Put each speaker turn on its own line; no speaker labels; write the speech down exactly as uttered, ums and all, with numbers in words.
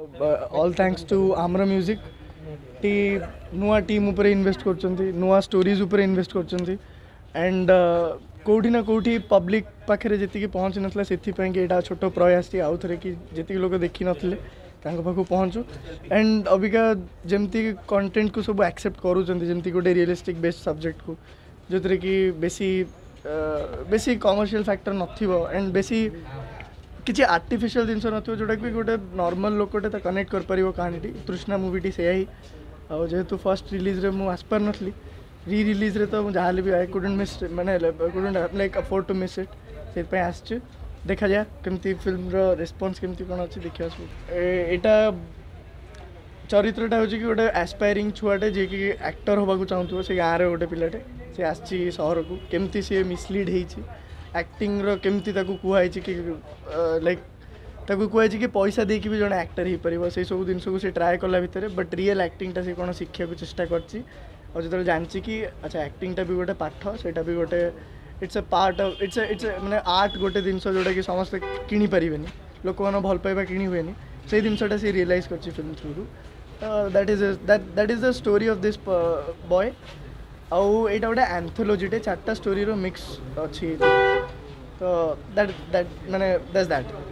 all thanks to आमर music टी नुआ टीम उपर इन्वेस्ट करछंती नुआ स्टोरीज उपर इन्वेस्ट करछंती एंड कोठी ना कोठी पब्लिक पाखे जी पहुँच नाला से यहाँ छोट प्रयास आउ थे कि जी लोग देखी नथिले पाखु पहुँचू एंड अबिका जमती कंटेंट को सब एक्सेप्ट करूँ गोटे रियलिस्टिक बेस्ड सब्जेक्ट को जो थे कि बेसी बेसी कमर्शियल फैक्टर नथिबो एंड बेसी किसी आर्टिफिशियल जिनस नथिबो जोटा कि गोटे नॉर्मल लोकटे तो कनेक्ट कर परिबो कहानी तृष्णा मूवीटी से ही और जेहेतु फर्स्ट रिलीज रे मु आसपार नथली री रिलीज रे तो जहाँ भी आई कुडंट मिस माने couldn't like afford to miss it से पे आछ देखा जाए केमती फिल्म रो रिस्पांस केमती कोन अछि देखिया एटा चरित्रटा हो कि गोटे एस्पायरिंग छुआटे जे कि एक्टर होबाकू चाहूथो से गाँव गोटे पिलाटे से आसी सहर को केमती सी मिसलीड होती एक्टिंग रो केमती ताकू कुहाई कि लाइक ताकू कुहाई कि पैसा देकी भी जड़े एक्टर हो पार से सब जिन को सी ट्राए कला भितर बट रियल एक्टिंगटा से कौन शिक्षा को चेष्टा करची और जो जानची कि अच्छा एक्टिंगटा भी गोटे पाठ सेटा भी गोटे it's a part of it's it's माने आर्ट गोटे जिनस जोटा कि समस्त किनी पारिबेनी लोक मैंने भल पाइबा किनी हुएनी से जिनसटा से रियलाइज करची film through that is that that is the story of this boy आउ एटा गोटे एंथोलॉजीटे चार्टा स्टोरी रो मिक्स अच्छी तो दैट दैट माने दैट्स दैट